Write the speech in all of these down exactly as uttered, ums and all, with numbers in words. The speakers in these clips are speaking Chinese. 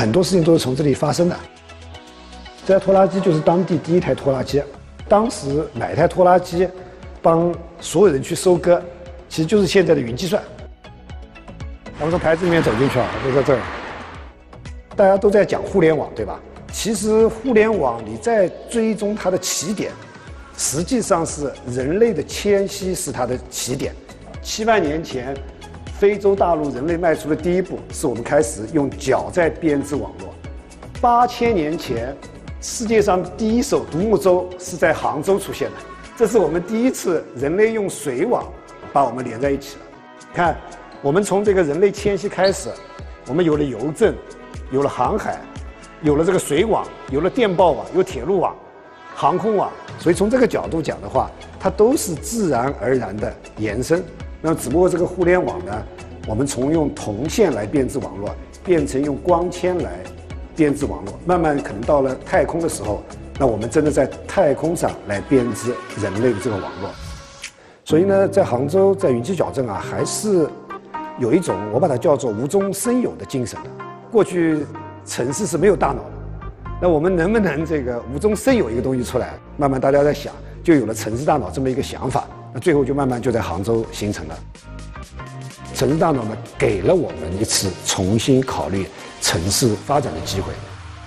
很多事情都是从这里发生的。这台拖拉机就是当地第一台拖拉机，当时买台拖拉机，帮所有人去收割，其实就是现在的云计算。咱们从牌子里面走进去啊，就在这儿，大家都在讲互联网，对吧？其实互联网你在追踪它的起点，实际上是人类的迁徙是它的起点。七万年前，非洲大陆人类迈出的第一步，是我们开始用脚在编织网络。八千年前，世界上第一艘独木舟是在杭州出现的，这是我们第一次人类用水网把我们连在一起了。看，我们从这个人类迁徙开始，我们有了邮政，有了航海，有了这个水网，有了电报网，有铁路网、航空网。所以从这个角度讲的话，它都是自然而然的延伸。那么只不过这个互联网呢，我们从用铜线来编织网络，变成用光纤来编织网络，慢慢可能到了太空的时候，那我们真的在太空上来编织人类的这个网络。所以呢，在杭州，在云栖小镇啊，还是有一种我把它叫做无中生有的精神的。过去城市是没有大脑的，那我们能不能这个无中生有一个东西出来？慢慢大家在想，就有了城市大脑这么一个想法。那最后就慢慢就在杭州形成了。城市大脑呢，给了我们一次重新考虑城市发展的机会。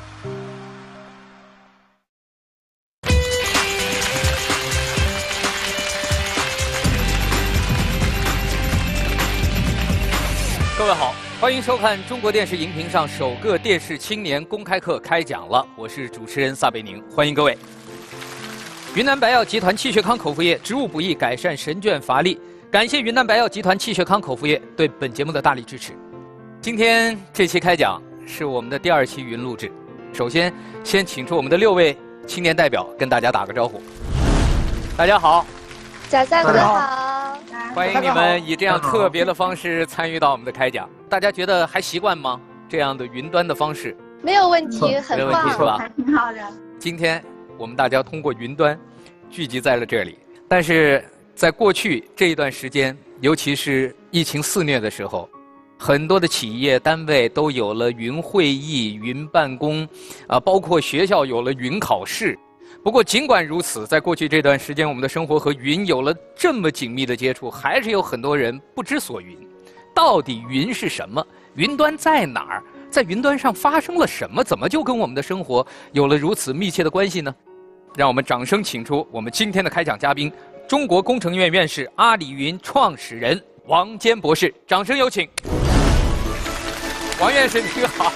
各位好，欢迎收看中国电视荧屏上首个电视青年公开课开讲了，我是主持人撒贝宁，欢迎各位。云南白药集团气血康口服液植物补益改善神倦乏力，感谢云南白药集团气血康口服液对本节目的大力支持。今天这期开讲是我们的第二期云录制，首先先请出我们的六位青年代表跟大家打个招呼。大家好， 贾三哥好， 欢迎你们以这样特别的方式参与到我们的开讲。大家觉得还习惯吗？这样的云端的方式？ 没有问题，很棒， 没有问题是吧？ 还挺好的。 今天我们大家通过云端聚集在了这里，但是在过去这一段时间，尤其是疫情肆虐的时候，很多的企业单位都有了云会议、云办公，啊，包括学校有了云考试。不过尽管如此，在过去这段时间，我们的生活和云有了这么紧密的接触，还是有很多人不知所云。到底云是什么？云端在哪儿？在云端上发生了什么？怎么就跟我们的生活有了如此密切的关系呢？让我们掌声请出我们今天的开讲嘉宾，中国工程院院士、阿里云创始人王坚博士，掌声有请。王院士您好。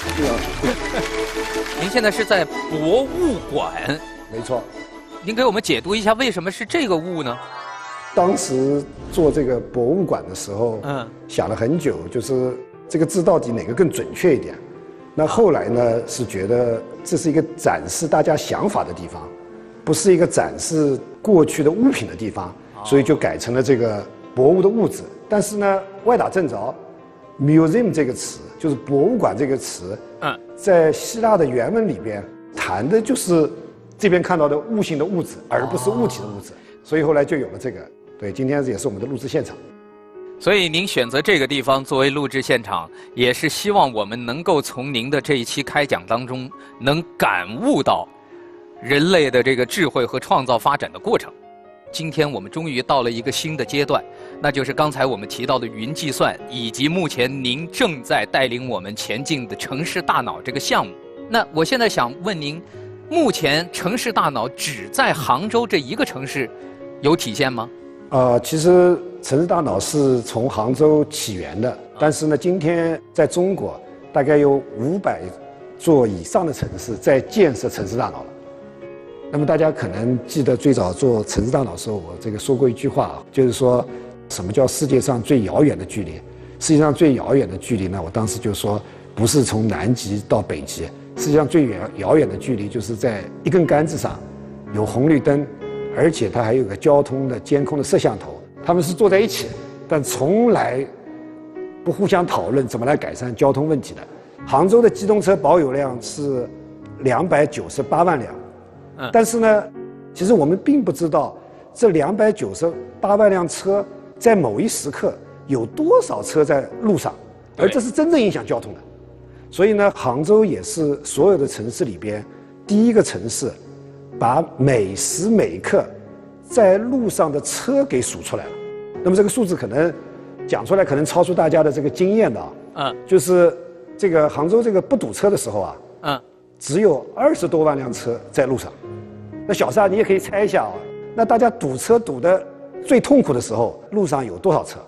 您现在是在博物馆？ 没错。 您给我们解读一下为什么是这个物呢？ 当时做这个博物馆的时候，嗯，想了很久，就是这个字到底哪个更准确一点。那后来呢，是觉得这是一个展示大家想法的地方，不是一个展示过去的物品的地方，所以就改成了这个博物的物字。但是呢，歪打正着 ，museum 这个词就是博物馆这个词，嗯，在希腊的原文里边谈的就是这边看到的物性的物质，而不是物体的物质，所以后来就有了这个。对，今天也是我们的录制现场。 所以您选择这个地方作为录制现场，也是希望我们能够从您的这一期开讲当中，能感悟到人类的这个智慧和创造发展的过程。今天我们终于到了一个新的阶段，那就是刚才我们提到的云计算，以及目前您正在带领我们前进的城市大脑这个项目。那我现在想问您，目前城市大脑只在杭州这一个城市有体现吗？ 呃，其实城市大脑是从杭州起源的，但是呢，今天在中国大概有五百座以上的城市在建设城市大脑了。那么大家可能记得最早做城市大脑的时候，我这个说过一句话，就是说什么叫世界上最遥远的距离？世界上最遥远的距离呢，我当时就说不是从南极到北极，世界上最远遥远的距离就是在一根杆子上有红绿灯。而且它还有个交通的监控的摄像头，他们是坐在一起，但从来不互相讨论怎么来改善交通问题的。杭州的机动车保有量是两百九十八万辆，嗯，但是呢，其实我们并不知道这两百九十八万辆车在某一时刻有多少车在路上，而这是真正影响交通的。 所以呢，杭州也是所有的城市里边第一个城市，把每时每刻在路上的车给数出来了。那么这个数字可能讲出来，可能超出大家的这个经验的啊。嗯。就是这个杭州这个不堵车的时候啊，嗯，只有二十多万辆车在路上。那小沙，你也可以猜一下啊，那大家堵车堵得最痛苦的时候，路上有多少车？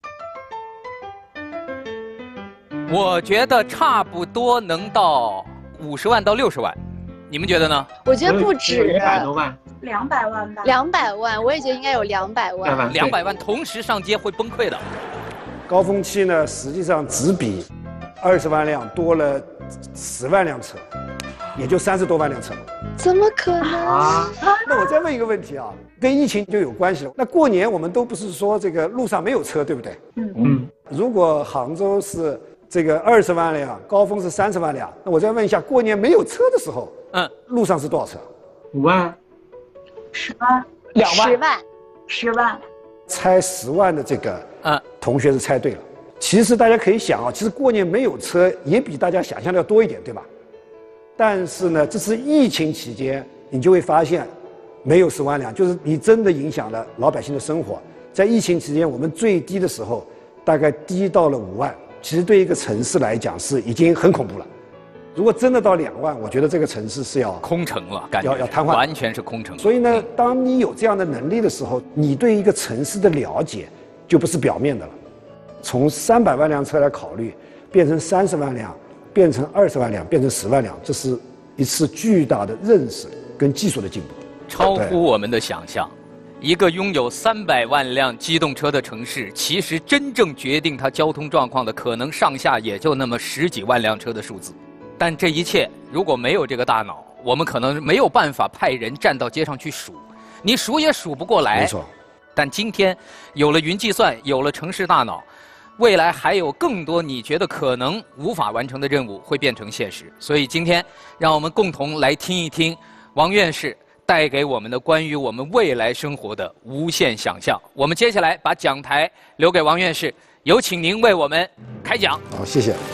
我觉得差不多能到五十万到六十万，你们觉得呢？ 我觉得不止， 一百多万， 两百万吧。 两百万，我也觉得应该有两百万。 两百万同时上街会崩溃的。 高峰期呢，实际上只比二十万辆多了十万辆车，也就三十多万辆车。 怎么可能？啊、 那我再问一个问题啊，跟疫情就有关系了。那过年我们都不是说这个路上没有车，对不对？嗯嗯。如果杭州是这个二十万辆，高峰是三十万辆，那我再问一下，过年没有车的时候，嗯，路上是多少车？ 五万、 十万、 两万、 十万、 十万。 猜十万的这个，嗯，同学是猜对了。其实大家可以想啊，其实过年没有车也比大家想象的要多一点，对吧？但是呢，这次疫情期间，你就会发现，没有十万辆，就是你真的影响了老百姓的生活。在疫情期间，我们最低的时候，大概低到了五万。其实对一个城市来讲是已经很恐怖了。如果真的到两万，我觉得这个城市是要空城了，感觉要要瘫痪， 完全是空城。 所以呢，当你有这样的能力的时候，你对一个城市的了解就不是表面的了。从三百万辆车来考虑，变成三十万辆，变成二十万辆，变成十万辆，这是一次巨大的认识跟技术的进步， 超乎我们的想象。一个拥有三百万辆机动车的城市，其实真正决定它交通状况的，可能上下也就那么十几万辆车的数字。但这一切如果没有这个大脑，我们可能没有办法派人站到街上去数，你数也数不过来。 没错。 但今天有了云计算，有了城市大脑，未来还有更多你觉得可能无法完成的任务会变成现实。所以今天，让我们共同来听一听王院士带给我们的关于我们未来生活的无限想象。我们接下来把讲台留给王院士，有请您为我们开讲。 好，谢谢。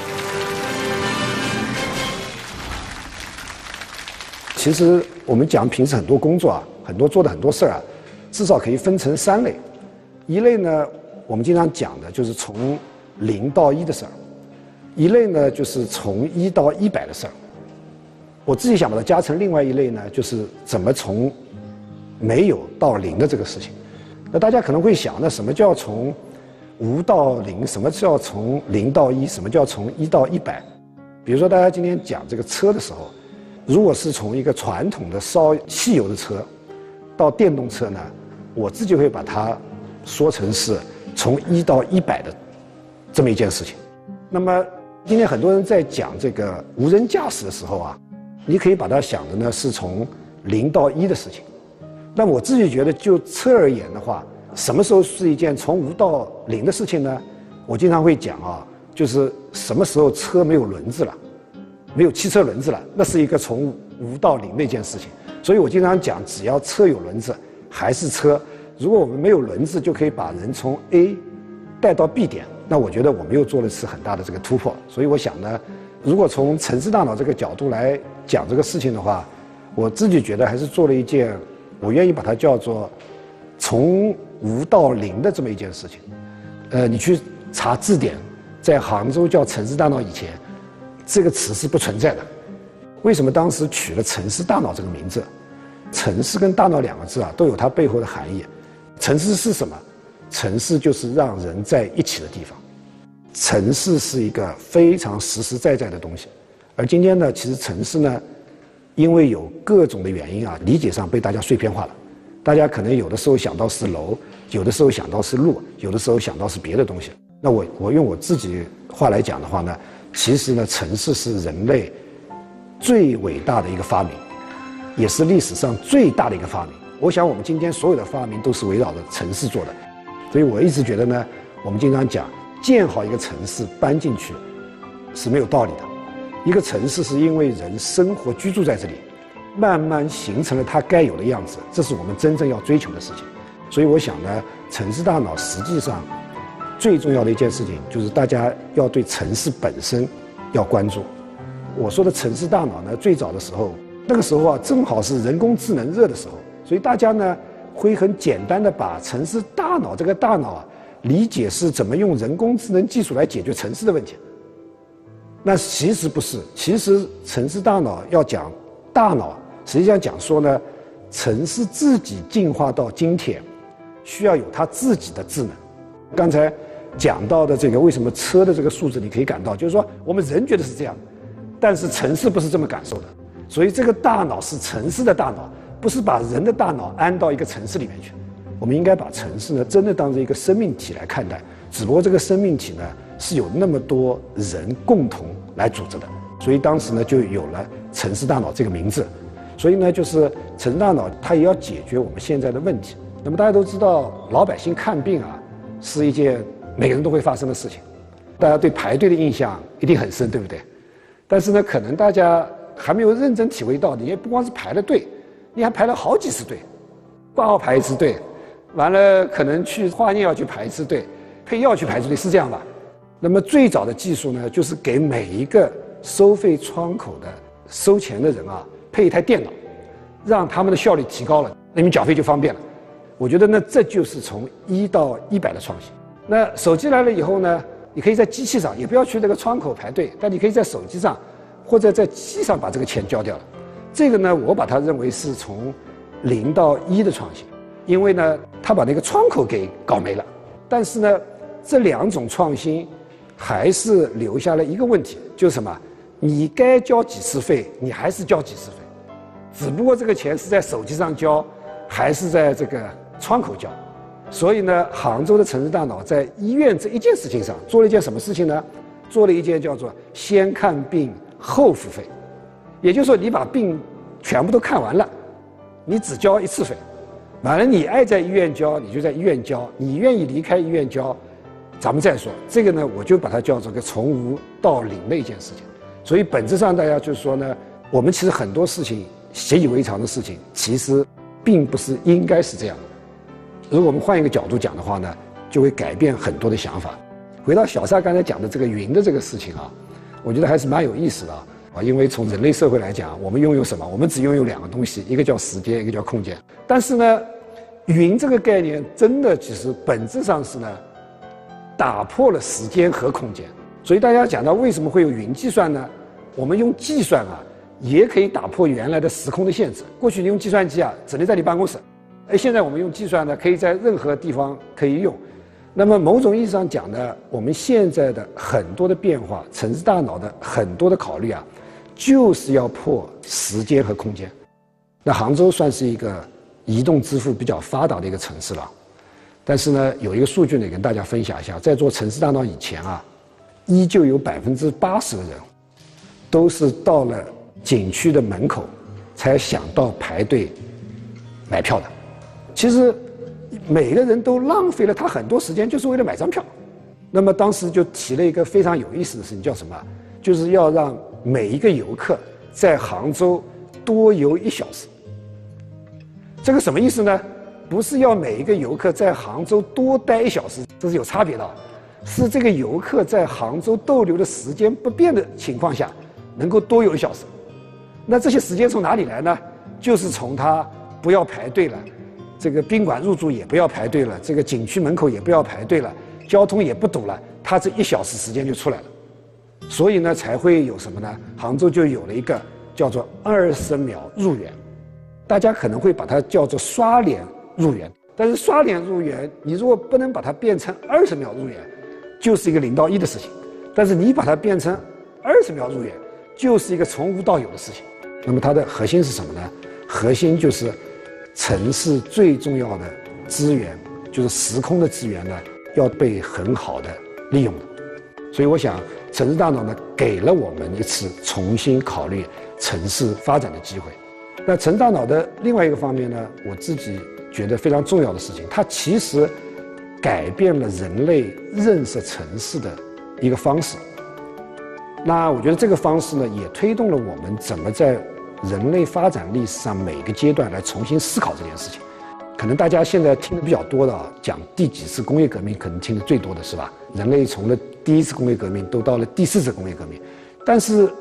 其实我们讲平时很多工作啊，很多做的很多事儿啊，至少可以分成三类。一类呢，我们经常讲的就是从零到一的事儿；一类呢，就是从一到一百的事儿。我自己想把它加成另外一类呢，就是怎么从没有到零的这个事情。那大家可能会想，那什么叫从无到零？什么叫从零到一？什么叫从一到一百？比如说，大家今天讲这个车的时候，如果是从一个传统的烧汽油的车到电动车呢，我自己会把它说成是从一到一百的这么一件事情。那么今天很多人在讲这个无人驾驶的时候啊，你可以把它想的呢是从零到一的事情。那我自己觉得，就车而言的话，什么时候是一件从无到零的事情呢？我经常会讲啊，就是什么时候车没有轮子了，没有汽车轮子了，那是一个从无到零的一件事情。所以我经常讲，只要车有轮子，还是车。如果我们没有轮子，就可以把人从 A 带到 B 点，那我觉得我们又做了一次很大的这个突破。所以我想呢，如果从城市大脑这个角度来讲这个事情的话，我自己觉得还是做了一件，我愿意把它叫做从无到零的这么一件事情。呃，你去查字典，在杭州叫城市大脑以前，这个词是不存在的。为什么当时取了城市大脑这个名字？城市跟大脑两个字啊，都有它背后的含义。城市是什么？城市就是让人在一起的地方。城市是一个非常实实在在的东西。而今天呢，其实城市呢，因为有各种的原因啊，理解上被大家碎片化了。大家可能有的时候想到是楼，有的时候想到是路，有的时候想到是别的东西。那我我用我自己话来讲的话呢，其实呢，城市是人类最伟大的一个发明，也是历史上最大的一个发明。我想我们今天所有的发明都是围绕着城市做的，所以我一直觉得呢，我们经常讲建好一个城市搬进去是没有道理的。一个城市是因为人生活居住在这里，慢慢形成了它该有的样子，这是我们真正要追求的事情。所以我想呢，城市大脑实际上最重要的一件事情就是大家要对城市本身要关注。 我说的城市大脑呢，最早的时候，那个时候啊，正好是人工智能热的时候，所以大家呢会很简单的把城市大脑这个大脑啊理解是怎么用人工智能技术来解决城市的问题。那其实不是，其实城市大脑要讲大脑，实际上讲说呢，城市自己进化到今天，需要有它自己的智能。刚才讲到的这个为什么车的这个数字，你可以感到，就是说我们人觉得是这样，但是城市不是这么感受的。所以这个大脑是城市的大脑，不是把人的大脑安到一个城市里面去。我们应该把城市呢真的当成一个生命体来看待，只不过这个生命体呢是有那么多人共同来组织的，所以当时呢就有了城市大脑这个名字。所以呢，就是城市大脑它也要解决我们现在的问题。那么大家都知道，老百姓看病啊是一件每个人都会发生的事情，大家对排队的印象一定很深，对不对？但是呢，可能大家还没有认真体会到，你也不光是排了队，你还排了好几次队，挂号排一次队，完了可能去化验要去排一次队，配药去排一次队，是这样吧？那么最早的技术呢，就是给每一个收费窗口的收钱的人啊配一台电脑，让他们的效率提高了，那你们缴费就方便了。我觉得呢，这就是从一到一百的创新。那手机来了以后呢，你可以在机器上，也不要去那个窗口排队，但你可以在手机上或者在机器上把这个钱交掉了。这个呢，我把它认为是从零到一的创新，因为呢，他把那个窗口给搞没了。但是呢，这两种创新还是留下了一个问题，就是什么？你该交几次费，你还是交几次费，只不过这个钱是在手机上交，还是在这个窗口交。所以呢，杭州的城市大脑在医院这一件事情上做了一件什么事情呢？做了一件叫做先看病后付费，也就是说，你把病全部都看完了，你只交一次费，完了你爱在医院交你就在医院交，你愿意离开医院交，咱们再说。这个呢，我就把它叫做个从无到零的一件事情。所以本质上大家就是说呢，我们其实很多事情习以为常的事情，其实并不是应该是这样的。如果我们换一个角度讲的话呢，就会改变很多的想法。回到小沙刚才讲的这个云的这个事情啊，我觉得还是蛮有意思的啊。因为从人类社会来讲，我们拥有什么？我们只拥有两个东西，一个叫时间，一个叫空间。但是呢，云这个概念真的其实本质上是呢，打破了时间和空间。所以大家讲到为什么会有云计算呢？我们用计算啊，也可以打破原来的时空的限制。过去你用计算机啊，只能在你办公室，而现在我们用计算呢，可以在任何地方可以用。那么某种意义上讲呢，我们现在的很多的变化，城市大脑的很多的考虑啊，就是要破时间和空间。那杭州算是一个移动支付比较发达的一个城市了，但是呢，有一个数据呢，跟大家分享一下，在做城市大脑以前啊，依旧有百分之八十的人都是到了景区的门口才想到排队买票的。其实每个人都浪费了他很多时间，就是为了买张票。那么当时就提了一个非常有意思的事情，叫什么？就是要让每一个游客在杭州多游一小时。这个什么意思呢？不是要每一个游客在杭州多待一小时，这是有差别的，是这个游客在杭州逗留的时间不变的情况下，能够多游一小时。那这些时间从哪里来呢？就是从他不要排队了，这个宾馆入住也不要排队了，这个景区门口也不要排队了，交通也不堵了，他这一小时时间就出来了。所以呢，才会有什么呢？杭州就有了一个叫做二十秒入园，大家可能会把它叫做刷脸入园，但是刷脸入园，你如果不能把它变成二十秒入园，就是一个零到一的事情；但是你把它变成二十秒入园，就是一个从无到有的事情。那么它的核心是什么呢？核心就是城市最重要的资源，就是时空的资源呢，要被很好的利用的。所以我想，城市大脑呢，给了我们一次重新考虑城市发展的机会。那城市大脑的另外一个方面呢，我自己觉得非常重要的事情，它其实改变了人类认识城市的一个方式。那我觉得这个方式呢，也推动了我们怎么在人类发展历史上每个阶段来重新思考这件事情。可能大家现在听的比较多的啊，讲第几次工业革命，可能听的最多的是吧？人类从了第一次工业革命都到了第四次工业革命，但是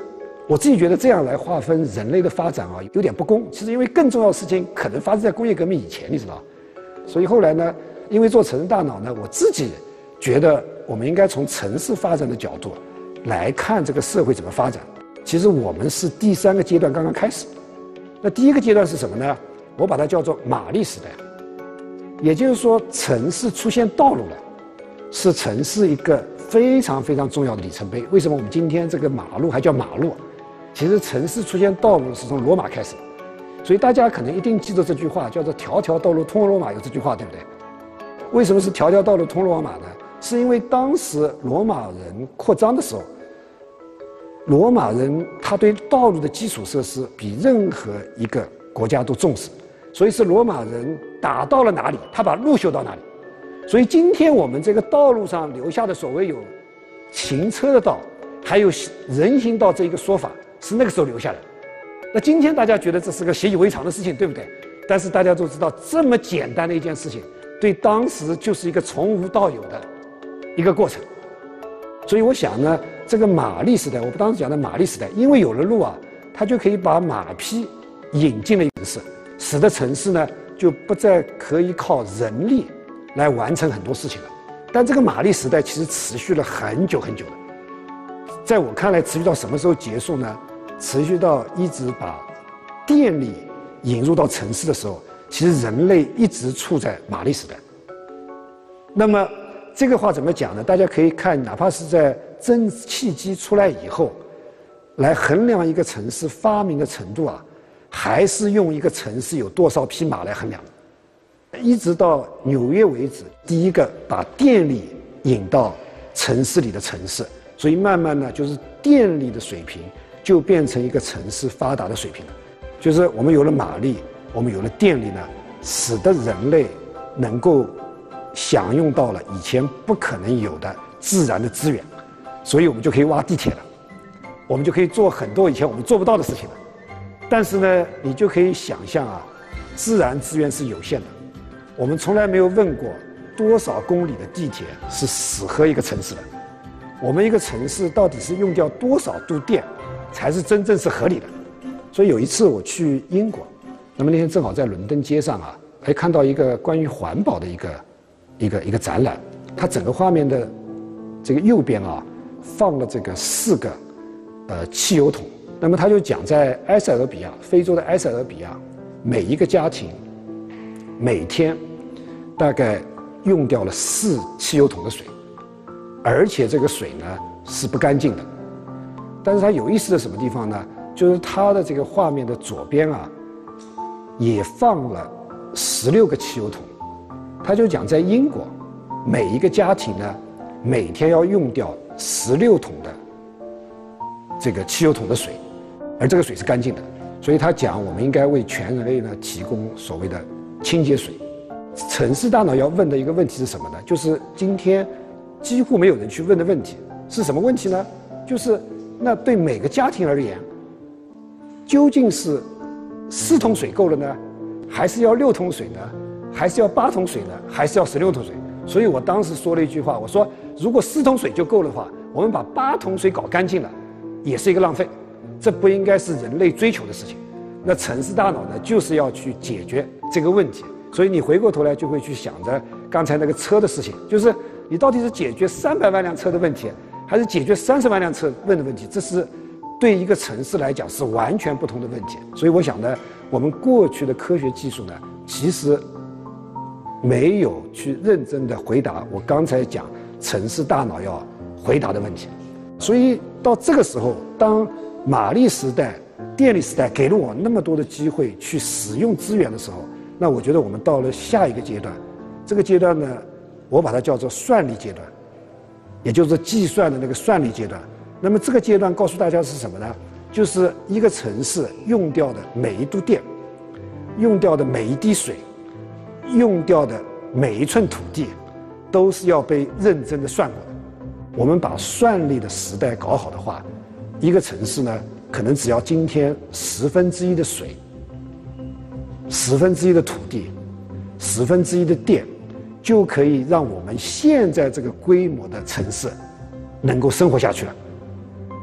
我自己觉得这样来划分人类的发展啊，有点不公。其实因为更重要的事情可能发生在工业革命以前，你知道。所以后来呢，因为做城市大脑呢，我自己觉得我们应该从城市发展的角度来看这个社会怎么发展。其实我们是第三个阶段刚刚开始。那第一个阶段是什么呢？我把它叫做马力时代，也就是说城市出现道路了，是城市一个非常非常重要的里程碑。为什么我们今天这个马路还叫马路？其实城市出现道路是从罗马开始的，所以大家可能一定记住这句话，叫做条条道路通罗马，有这句话对不对？为什么是条条道路通罗马呢？是因为当时罗马人扩张的时候，罗马人他对道路的基础设施比任何一个国家都重视，所以是罗马人打到了哪里，他把路修到哪里。所以今天我们这个道路上留下的所谓有行车的道，还有人行道这一个说法，是那个时候留下来的。那今天大家觉得这是个习以为常的事情，对不对？但是大家都知道，这么简单的一件事情，对当时就是一个从无到有的一个过程。所以我想呢，这个马力时代，我当时讲的马力时代，因为有了路啊，它就可以把马匹引进了城市，使得城市呢就不再可以靠人力来完成很多事情了。但这个马力时代其实持续了很久很久了，在我看来，持续到什么时候结束呢？持续到一直把电力引入到城市的时候，其实人类一直处在马力时代。那么这个话怎么讲呢？大家可以看，哪怕是在蒸汽机出来以后，来衡量一个城市发明的程度啊，还是用一个城市有多少匹马来衡量。一直到纽约为止，第一个把电力引到城市里的城市，所以慢慢呢，就是电力的水平就变成一个城市发达的水平了。就是我们有了马力，我们有了电力呢，使得人类能够享用到了以前不可能有的自然的资源，所以我们就可以挖地铁了，我们就可以做很多以前我们做不到的事情了。但是呢，你就可以想象啊，自然资源是有限的。我们从来没有问过多少公里的地铁是适合一个城市的，我们一个城市到底是用掉多少度电才是真正是合理的。所以有一次我去英国，那么那天正好在伦敦街上啊，还看到一个关于环保的一个一个一个展览，它整个画面的这个右边啊放了这个四个呃汽油桶，那么他就讲在埃塞俄比亚，非洲的埃塞俄比亚，每一个家庭每天大概用掉了四汽油桶的水，而且这个水呢是不干净的。但是它有意思的什么地方呢？就是它的这个画面的左边啊，也放了十六个汽油桶。他就讲在英国，每一个家庭呢，每天要用掉十六桶的这个汽油桶的水，而这个水是干净的。所以他讲，我们应该为全人类呢提供所谓的清洁水。城市大脑要问的一个问题是什么呢？就是今天几乎没有人去问的问题是什么问题呢？就是那对每个家庭而言，究竟是四桶水够了呢，还是要六桶水呢，还是要八桶水呢，还是要十六桶水？所以我当时说了一句话，我说如果四桶水就够的话，我们把八桶水搞干净了，也是一个浪费，这不应该是人类追求的事情。那城市大脑呢，就是要去解决这个问题。所以你回过头来就会去想着刚才那个车的事情，就是你到底是解决三百万辆车的问题，还是解决三十万辆车问的问题？这是对一个城市来讲是完全不同的问题。所以我想呢，我们过去的科学技术呢，其实没有去认真的回答我刚才讲城市大脑要回答的问题。所以到这个时候，当马力时代、电力时代给了我那么多的机会去使用资源的时候，那我觉得我们到了下一个阶段。这个阶段呢，我把它叫做算力阶段，也就是计算的那个算力阶段。那么这个阶段告诉大家是什么呢？就是一个城市用掉的每一度电，用掉的每一滴水，用掉的每一寸土地，都是要被认真的算过的。我们把算力的时代搞好的话，一个城市呢，可能只要今天十分之一的水，十分之一的土地，十分之一的电，就可以让我们现在这个规模的城市能够生活下去了。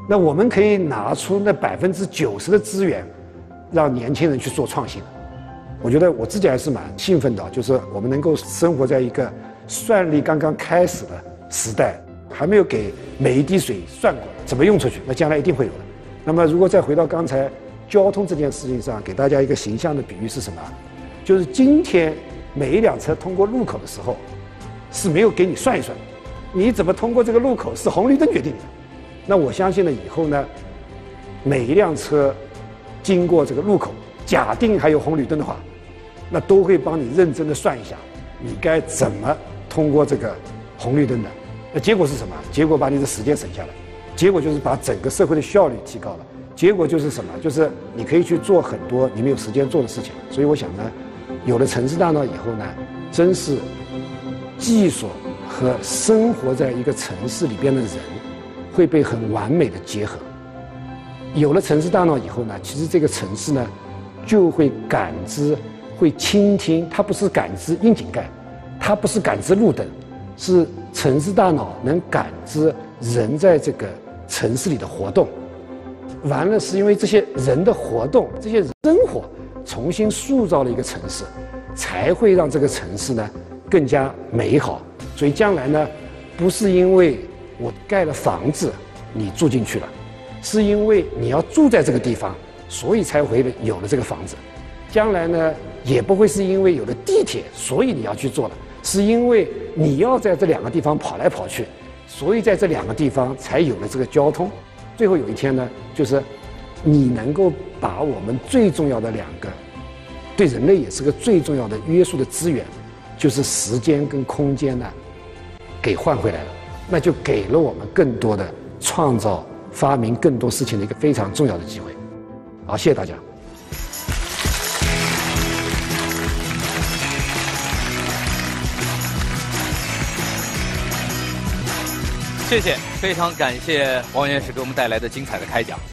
那我们可以拿出那百分之九十的资源，让年轻人去做创新。我觉得我自己还是蛮兴奋的，就是我们能够生活在一个算力刚刚开始的时代，还没有给每一滴水算过怎么用出去，那将来一定会有的。那么如果再回到刚才交通这件事情上，给大家一个形象的比喻是什么？就是今天每一辆车通过路口的时候，是没有给你算一算，你怎么通过这个路口是红绿灯决定的。那我相信呢，以后呢，每一辆车经过这个路口，假定还有红绿灯的话，那都会帮你认真的算一下，你该怎么通过这个红绿灯的。那结果是什么？结果把你的时间省下来，结果就是把整个社会的效率提高了。结果就是什么？就是你可以去做很多你没有时间做的事情。所以我想呢，有了城市大脑以后呢，真是技术和生活在一个城市里边的人会被很完美的结合。有了城市大脑以后呢，其实这个城市呢就会感知、会倾听。它不是感知窨井盖，它不是感知路灯，是城市大脑能感知人在这个城市里的活动。完了，是因为这些人的活动、这些生活重新塑造了一个城市，才会让这个城市呢更加美好。所以将来呢，不是因为我盖了房子你住进去了，是因为你要住在这个地方，所以才会有了这个房子。将来呢，也不会是因为有了地铁，所以你要去做了，是因为你要在这两个地方跑来跑去，所以在这两个地方才有了这个交通。最后有一天呢，就是你能够把我们最重要的两个，对人类也是个最重要的约束的资源，就是时间跟空间呢，给换回来了，那就给了我们更多的创造、发明更多事情的一个非常重要的机会。好，谢谢大家。 谢谢，非常感谢王院士给我们带来的精彩的开讲。